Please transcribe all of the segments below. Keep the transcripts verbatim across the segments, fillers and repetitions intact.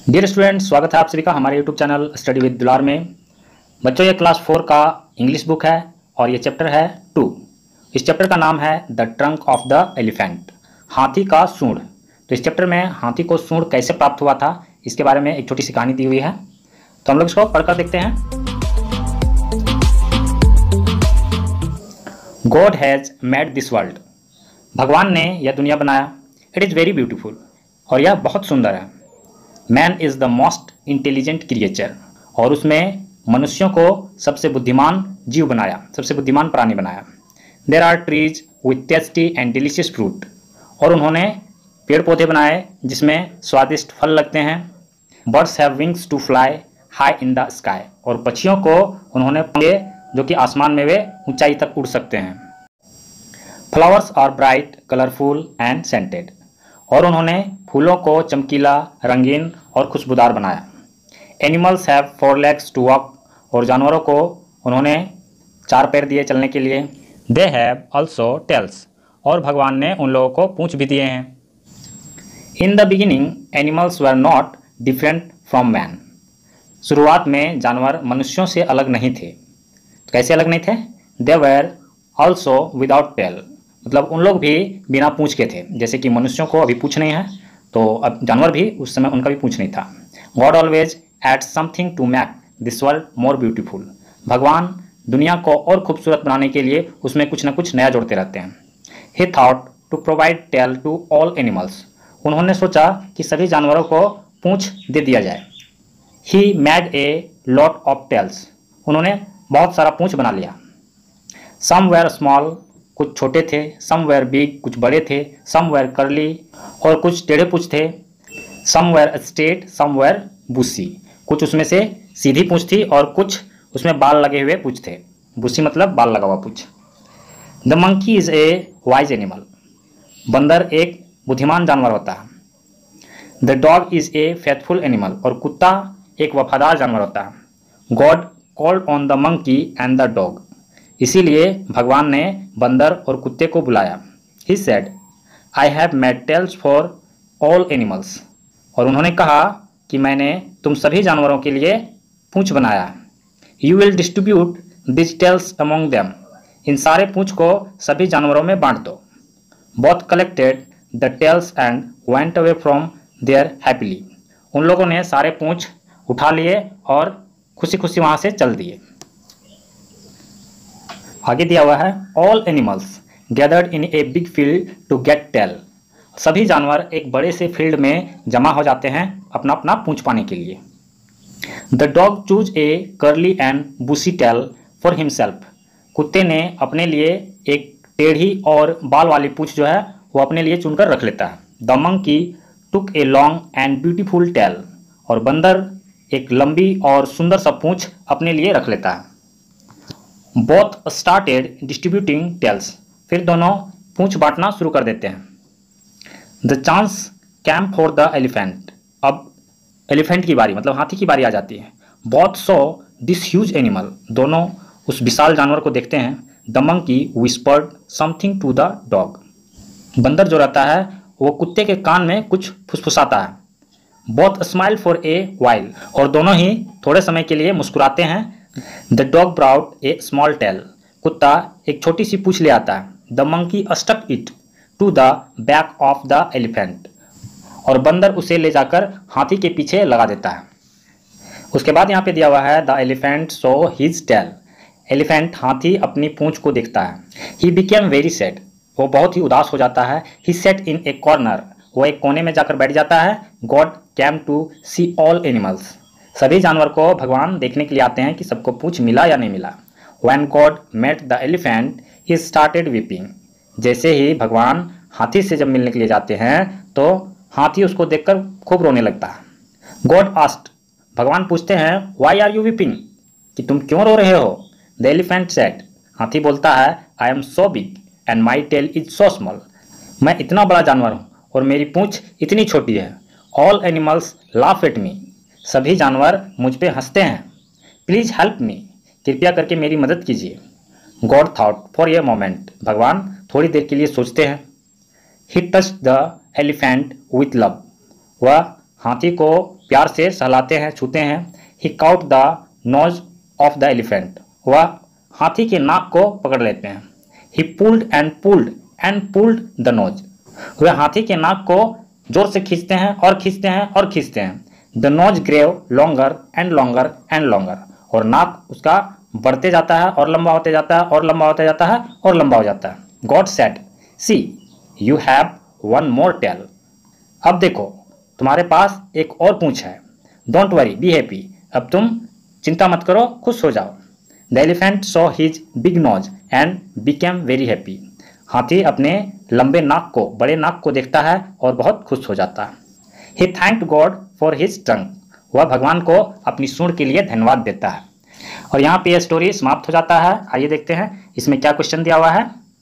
Dear student, स्वागत है आप सभी का हमारे यूट्यूब चैनल स्टडी विद दुलार में। बच्चों, ये क्लास फोर का इंग्लिश बुक है और ये चैप्टर है टू। इस चैप्टर का नाम है the trunk of the elephant, हाथी का सूंड। तो इस चैप्टर में हाथी को सूंड कैसे प्राप्त हुआ था इसके बारे में एक छोटी सी कहानी दी हुई है, तो हम लोग इसको पढ़कर देखते हैं। God has made this world, भगवान ने यह दुनिया बनाया। इट इज़ वेरी ब्यूटीफुल, और यह बहुत सुंदर है। Man is the most intelligent creature, और उसमें मनुष्यों को सबसे बुद्धिमान जीव बनाया, सबसे बुद्धिमान प्राणी बनाया। There are trees with tasty and delicious fruit, और उन्होंने पेड़ पौधे बनाए जिसमें स्वादिष्ट फल लगते हैं। Birds have wings to fly high in the sky, और पक्षियों को उन्होंने पंखे जो कि आसमान में वे ऊंचाई तक उड़ सकते हैं। Flowers are bright colourful and scented, और उन्होंने फूलों को चमकीला, रंगीन और खुशबूदार बनाया। Animals have four legs to walk, और जानवरों को उन्होंने चार पैर दिए चलने के लिए। दे हैव ऑल्सो टेल्स, और भगवान ने उन लोगों को पूंछ भी दिए हैं। In the beginning animals were not different from man, शुरुआत में जानवर मनुष्यों से अलग नहीं थे। कैसे अलग नहीं थे? They were also without tail, मतलब उन लोग भी बिना पूंछ के थे। जैसे कि मनुष्यों को अभी पूंछ नहीं है, तो अब जानवर भी उस समय उनका भी पूंछ नहीं था। God always add something to make this world more beautiful, भगवान दुनिया को और खूबसूरत बनाने के लिए उसमें कुछ ना कुछ नया जोड़ते रहते हैं। He thought to provide tail to all animals, उन्होंने सोचा कि सभी जानवरों को पूंछ दे दिया जाए। He made a lot of tails, उन्होंने बहुत सारा पूंछ बना लिया। सम वेयर स्मॉल, कुछ छोटे थे। सम वेयर बिग, कुछ बड़े थे। सम वेयर कर्ली, और कुछ टेढ़े पूंछ थे। Some were straight, some were bushy, कुछ उसमें से सीधी पूंछ थी और कुछ उसमें बाल लगे हुए पूंछ थे। बुशी मतलब बाल लगा हुआ पूंछ। The monkey is a wise animal, बंदर एक बुद्धिमान जानवर होता है। The dog is a faithful animal, और कुत्ता एक वफादार जानवर होता है। God called on the monkey and the dog, इसीलिए भगवान ने बंदर और कुत्ते को बुलाया। He said I have made tails for all animals, और उन्होंने कहा कि मैंने तुम सभी जानवरों के लिए पूंछ बनाया। You will distribute this tails among them, इन सारे पूंछ को सभी जानवरों में बांट दो। Both collected the tails and went away from there happily, उन लोगों ने सारे पूंछ उठा लिए और खुशी खुशी वहाँ से चल दिए। आगे दिया हुआ है all animals gathered in a big field to get tail, सभी जानवर एक बड़े से फील्ड में जमा हो जाते हैं अपना अपना पूंछ पाने के लिए। The dog choose a curly and bushy tail for himself, कुत्ते ने अपने लिए एक टेढ़ी और बाल वाली पूंछ जो है वो अपने लिए चुनकर रख लेता है। The monkey took a long and beautiful tail, और बंदर एक लंबी और सुंदर सा पूंछ अपने लिए रख लेता है। बोथ स्टार्टेड डिस्ट्रीब्यूटिंग टेल्स, फिर दोनों पूंछ बांटना शुरू कर देते हैं। The chance came for the elephant, अब एलिफेंट की बारी मतलब हाथी की बारी आ जाती है। Both saw this huge animal, दोनों उस विशाल जानवर को देखते हैं। The monkey whispered something to the dog, बंदर जो रहता है वो कुत्ते के कान में कुछ फुसफुसाता है। Both smile for a while, और दोनों ही थोड़े समय के लिए मुस्कुराते हैं। The dog brought a small tail, कुत्ता एक छोटी सी पूंछ ले आता है। The monkey stuck it to the back of the elephant, और बंदर उसे ले जाकर हाथी के पीछे लगा देता है। उसके बाद यहाँ पे दिया हुआ है the elephant saw his tail, elephant हाथी अपनी पूंछ को देखता है। ही बिकेम वेरी सैड, वो बहुत ही उदास हो जाता है। ही सेट इन ए कॉर्नर, वो एक कोने में जाकर बैठ जाता है। God came to see all animals, सभी जानवर को भगवान देखने के लिए आते हैं कि सबको पूंछ मिला या नहीं मिला। When God met the elephant, he started weeping, जैसे ही भगवान हाथी से जब मिलने के लिए जाते हैं तो हाथी उसको देखकर खूब रोने लगता है। God asked, भगवान पूछते हैं Why are you weeping, कि तुम क्यों रो रहे हो? The elephant said, हाथी बोलता है I am so big and my tail is so small, मैं इतना बड़ा जानवर हूँ और मेरी पूंछ इतनी छोटी है। All animals laugh at me, सभी जानवर मुझ पे हंसते हैं। प्लीज हेल्प मी, कृपया करके मेरी मदद कीजिए। God thought for a moment, भगवान थोड़ी देर के लिए सोचते हैं। He touch the elephant with love, वह हाथी को प्यार से सहलाते हैं, छूते हैं। He caught the nose of the elephant, वह हाथी के नाक को पकड़ लेते हैं। He pulled and pulled and pulled the nose, वह हाथी के नाक को जोर से खींचते हैं और खींचते हैं और खींचते हैं। The nose grew longer and longer and longer, और नाक उसका बढ़ते जाता है और लंबा होते जाता है और लंबा होते जाता है और लंबा हो जाता है। God said, see you have one more tail, अब देखो तुम्हारे पास एक और पूंछ है। डोंट वरी बी हैप्पी, अब तुम चिंता मत करो, खुश हो जाओ। The elephant saw his big nose and became very happy, हाथी अपने लंबे नाक को, बड़े नाक को देखता है और बहुत खुश हो जाता है। He thanked God for his tongue, वह भगवान को अपनी सूंड के लिए धन्यवाद देता है। और यहाँ पे यह स्टोरी समाप्त हो जाता है। आइए देखते हैं इसमें क्या क्वेश्चन दिया हुआ है।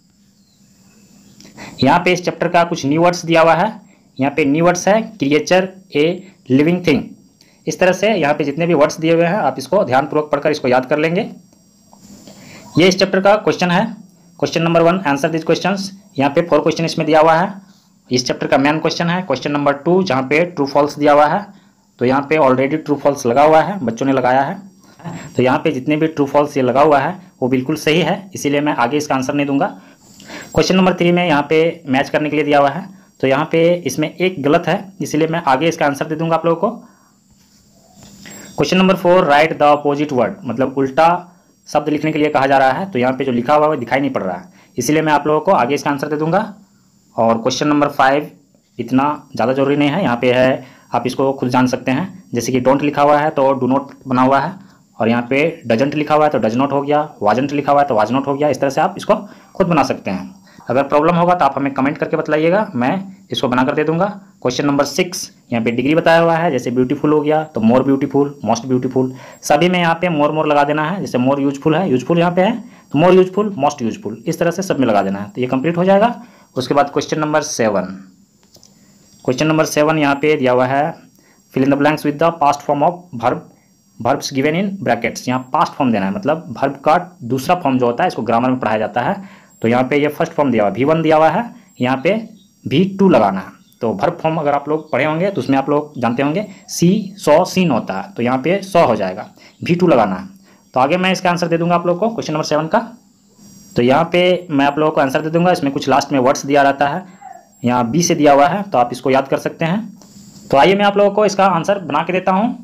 यहाँ पे इस चैप्टर का कुछ न्यू वर्ड्स दिया हुआ है। यहाँ पे न्यू वर्ड्स है क्रिएचर, ए लिविंग थिंग। इस तरह से यहाँ पे जितने भी वर्ड्स दिए हुए हैं आप इसको ध्यानपूर्वक पढ़कर इसको याद कर लेंगे। ये इस चैप्टर का क्वेश्चन है। Question number one, answer this questions. यहाँ पे फोर क्वेश्चन इसमें दिया हुआ है। इस चैप्टर का मेन क्वेश्चन है क्वेश्चन नंबर टू, जहाँ पे ट्रू फॉल्स दिया हुआ है। तो यहाँ पे ऑलरेडी ट्रू फॉल्स लगा हुआ है, बच्चों ने लगाया है। तो यहाँ पे जितने भी ट्रू फॉल्स ये लगा हुआ है वो बिल्कुल सही है, इसीलिए मैं आगे इसका आंसर नहीं दूंगा। क्वेश्चन नंबर थ्री में यहाँ पे मैच करने के लिए दिया हुआ है, तो यहाँ पे इसमें एक गलत है, इसीलिए मैं आगे इसका आंसर दे दूंगा आप लोगों को। Question number four, write the opposite word, मतलब उल्टा शब्द लिखने के लिए कहा जा रहा है। तो यहाँ पे जो लिखा हुआ है वो दिखाई नहीं पड़ रहा है, इसीलिए मैं आप लोगों को आगे इसका आंसर दे दूंगा। और क्वेश्चन नंबर फाइव इतना ज़्यादा जरूरी नहीं है, यहाँ पे है आप इसको खुद जान सकते हैं। जैसे कि डोंट लिखा हुआ है तो डू नॉट बना हुआ है, और यहाँ पे डजंट लिखा हुआ है तो डज नॉट हो गया, वाजंट लिखा हुआ है तो वाज नॉट हो गया। इस तरह से आप इसको खुद बना सकते हैं। अगर प्रॉब्लम होगा तो आप हमें कमेंट करके बतलाइएगा, मैं इसको बना कर दे दूंगा। क्वेश्चन नंबर सिक्स, यहाँ पे डिग्री बताया हुआ है। जैसे ब्यूटीफुल हो गया तो मोर ब्यूटीफुल, मोस्ट ब्यूटीफुल, सभी में यहाँ पे मोर मोर लगा देना है। जैसे मोर यूजफुल है, यूजफुल यहाँ पे है तो मोर यूजफुल, मोस्ट यूजफुल, इस तरह से सब में लगा देना है, तो ये कंप्लीट हो जाएगा। उसके बाद question number seven, question number seven यहाँ पे दिया हुआ है fill in the blanks with the past form of verb, verbs given in brackets. यहाँ पास्ट फॉर्म देना है, मतलब वर्ब का दूसरा फॉर्म जो होता है इसको ग्रामर में पढ़ाया जाता है। तो यहाँ पे ये फर्स्ट फॉर्म दिया हुआ है, वी वन दिया हुआ है, यहाँ पे वी टू लगाना है। तो वर्ब फॉर्म अगर आप लोग पढ़े होंगे तो उसमें आप लोग जानते होंगे सी सौ सीन होता है, तो यहाँ पे सौ हो जाएगा, वी टू लगाना है। तो आगे मैं इसका आंसर दे दूंगा आप लोग को क्वेश्चन नंबर सेवन का। तो यहाँ पे मैं आप लोगों को आंसर दे दूंगा, इसमें कुछ लास्ट में वर्ड्स दिया रहता है, यहाँ बी से दिया हुआ है तो आप इसको याद कर सकते हैं। तो आइए मैं आप लोगों को इसका आंसर बना के देता हूँ।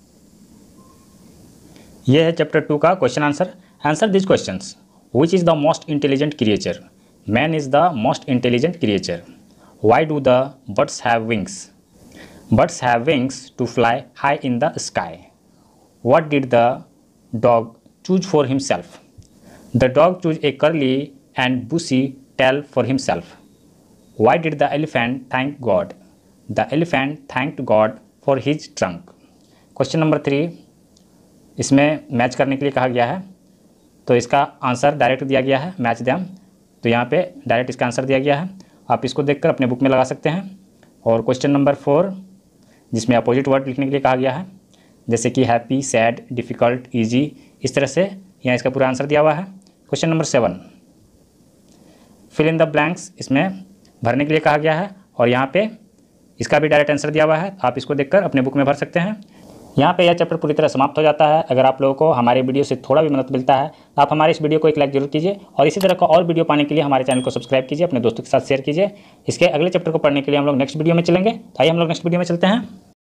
यह है चैप्टर टू का question answer. Answer this questions, which is the most intelligent creature? Man is the most intelligent creature. Why do the birds have wings? Birds have wings to fly high in the sky. What did the dog choose for himself? The dog chose a curly and bushy tail for himself. Why did the elephant thank God? The elephant thanked God for his trunk. Question number three, इसमें match करने के लिए कहा गया है, तो इसका answer direct दिया गया है, मैच देम। तो यहाँ पे डायरेक्ट इसका आंसर दिया गया है, आप इसको देखकर अपने बुक में लगा सकते हैं। और क्वेश्चन नंबर फोर, जिसमें अपोजिट वर्ड लिखने के लिए कहा गया है, जैसे कि हैप्पी, सैड, डिफ़िकल्ट, इजी, इस तरह से यहाँ इसका पूरा आंसर दिया हुआ है। Question number seven, fill in the blanks, इसमें भरने के लिए कहा गया है, और यहाँ पे इसका भी डायरेक्ट आंसर दिया हुआ है, आप इसको देखकर अपने बुक में भर सकते हैं। यहाँ पे यह चैप्टर पूरी तरह समाप्त हो जाता है। अगर आप लोगों को हमारे वीडियो से थोड़ा भी मदद मिलता है तो आप हमारे इस वीडियो को एक लाइक जरूर कीजिए, और इसी तरह का और वीडियो पाने के लिए हमारे चैनल को सब्सक्राइब कीजिए, अपने दोस्तों के साथ शेयर कीजिए। इसके अगले चैप्टर को पढ़ने के लिए हम लोग नेक्स्ट वीडियो में चलेंगे। तो आइए हम लोग नेक्स्ट वीडियो में चलते हैं।